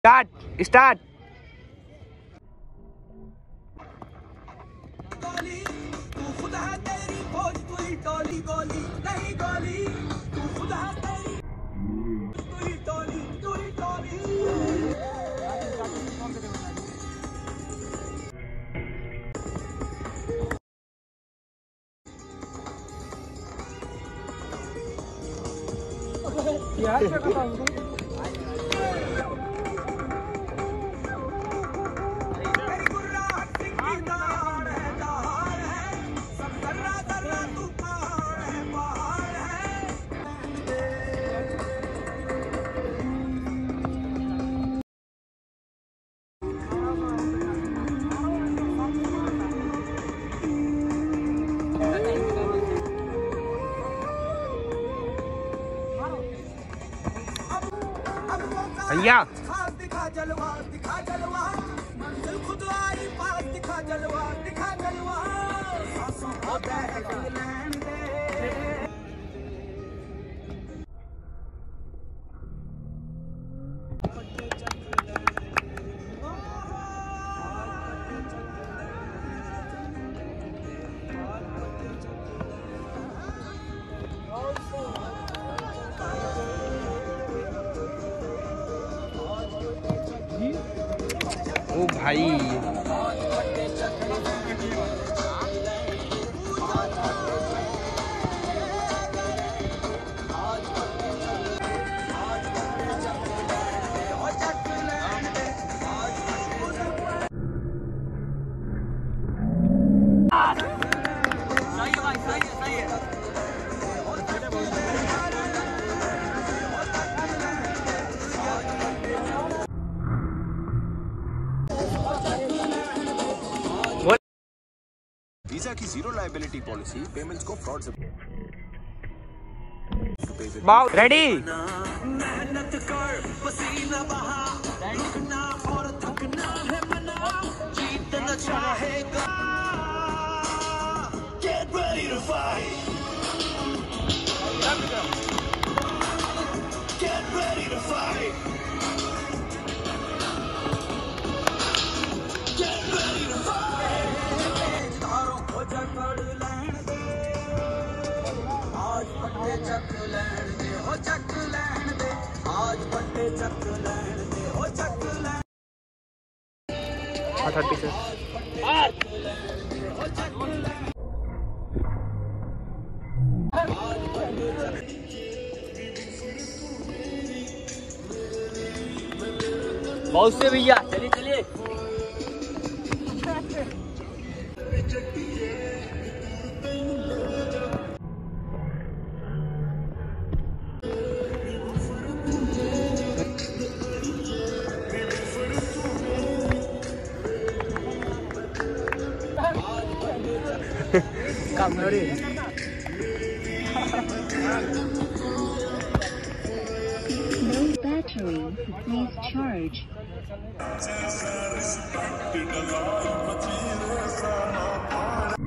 Start start. तू खुद है तेरी खोज, तू ही टोली गोली नहीं गोली, तू खुद है तेरी, तू ही टोली, तू ही टोली। यार क्या बताऊं भैया। दिखा जलवा, दिखा जलवा, मंजिल खुद आई पास, दिखा जलवा, दिखा जलवा, सांसों को बहक लैन दे। ओ भाई वीजा की जीरो लायबिलिटी पॉलिसी पेमेंट्स को फ्रॉड से रेडी। मेहनत कर, पसीना बहा, रुकना और थकना है मना, जीतना चाहेगा। Get ready to fight. Get ready to fight. Get ready to fight. धारों को जकड़ लैन दे, आज पट्टे चक लैन दे, हो चक लैन दे, आज पट्टे चक लैन दे, हो चक लैन। 30 से बहुत से भैया। चलिए चलिए। काम No battery, please charge.